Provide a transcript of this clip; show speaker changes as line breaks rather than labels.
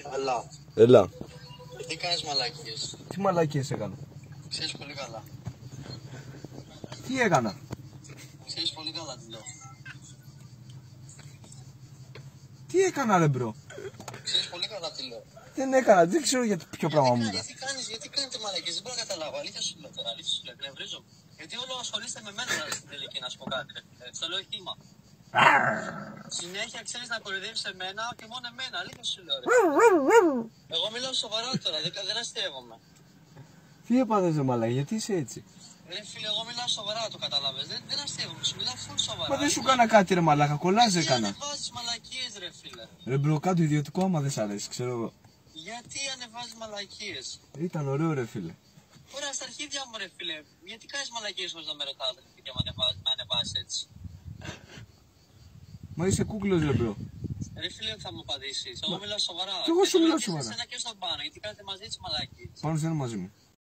Έλα.
Έλα.
Τι κάνεις μαλακίες?
Τι μαλακίες έκανα?
Ξέρεις πολύ καλά.
Τι έκανα?
Ξέρεις πολύ καλά τι λέω.
Τι έκανα ρε μπρο?
Ξέρεις πολύ καλά τι λέω.
Δεν έκανα, δεν ξέρω για ποιο πράγμα μου είπα.
Γιατί κάνετε μαλακίες, δεν μπορώ να καταλάβω. Αλήθεια σου λέω τώρα, αλήθεια σου λέω, εκνευρίζομαι. Γιατί όλο ασχολείστε με μένα στην τελική, να σου πω κάτι. Στο λέω χήμα. Συνέχεια ξέρεις να κορυδεύεις εμένα και μόνο εμένα, αλήθεια σου λέω. Εγώ μιλάω σοβαρά τώρα, δεν αστείευομαι.
Τι έπαθες ρε μαλακά, γιατί είσαι έτσι?
Ρε φίλε, εγώ μιλάω σοβαρά, το καταλάβες. Δεν αστείευομαι, σου μιλάω full σοβαρά.
Μα δεν σου κάνα κάτι ρε μαλάκα, κολλάζ έκανα.
Γιατί ανεβάζεις μαλακίες ρε φίλε?
Ρε μπρο, κάτω ιδιωτικό άμα δεν σ' αρέσει, ξέρω εγώ.
Γιατί ανεβάζεις μαλακίες?
Ήταν ωραίο ρε φίλε.
Ωραία, στα αρχίδια μου ρε φίλε, γιατί κάνεις μαλακίες χωρίς να με ρωτάς και με ανεβάζεις έτσι?
Μα είσαι κούκλος ρε μπρο.
Ρε φίλε, θα μου απαντήσεις. Εγώ μιλάω σοβαρά.
Κι εγώ σου μιλάω
Και
σοβαρά.
σε εσένα και στον πάνω, γιατί κάνετε μαζί τις μαλακίες.
Πάνω δεν είναι μαζί μου.